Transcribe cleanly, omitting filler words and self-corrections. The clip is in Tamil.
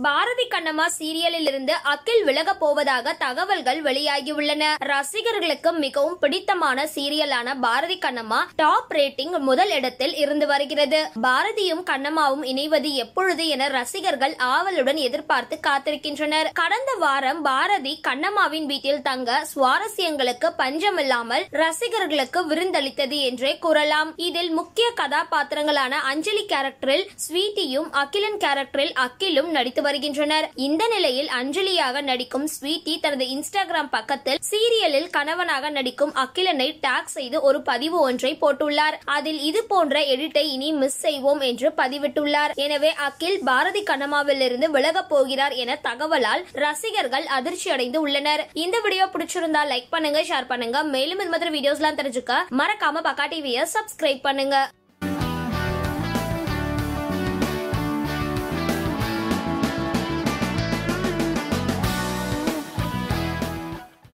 பாரதி கண்ணம்மா சீரியலில் இருந்து அகில் விலக போவதாக தகவல்கள் வெளியாகியுள்ளன. ரசிகர்களுக்கு மிகவும் பிடித்தமான சீரியலான பாரதி கண்ணம்மா டாப் ரேட்டிங் முதல் இடத்தில் இருந்து வருகிறது. பாரதியும் கண்ணம்மாவும் இணைவது எப்பொழுது என ரசிகர்கள் ஆவலுடன் எதிர்பார்த்து காத்திருக்கின்றனர். கடந்த வாரம் பாரதி கண்ணம்மாவின் வீட்டில் தங்க சுவாரஸ்யங்களுக்கு பஞ்சமில்லாமல் ரசிகர்களுக்கு விருந்தளித்தது என்றே கூறலாம். இதில் முக்கிய கதாபாத்திரங்களான அஞ்சலி கேரக்டரில் ஸ்வீட்டியும் அகிலன் கேரக்டரில் அகிலும் நடித்து வருகின்றனர். இந்த நிலையில் அஞ்சலியாக நடிக்கும் ஸ்வீட்டி தனது இன்ஸ்டாகிராம் பக்கத்தில் சீரியலில் கணவனாக நடிக்கும் அகிலனை டாக் செய்து ஒரு பதிவு ஒன்றை போட்டுள்ளார். அதில் இது போன்ற எடிட்டை இனி மிஸ் செய்வோம் என்று பதிவிட்டுள்ளார். எனவே அகில் பாரதி கண்ணம்மாவில் இருந்து விலக போகிறார் என தகவலால் ரசிகர்கள் அதிர்ச்சி அடைந்து உள்ளனர். இந்த வீடியோ பிடிச்சிருந்தா லைக் பண்ணுங்க, ஷேர் பண்ணுங்க. மேலும் இந்த மாதிரி வீடியோஸ்லாம் தெரிஞ்சுக்க மறக்காம பக்கா டிவியை சப்ஸ்கிரைப் பண்ணுங்க.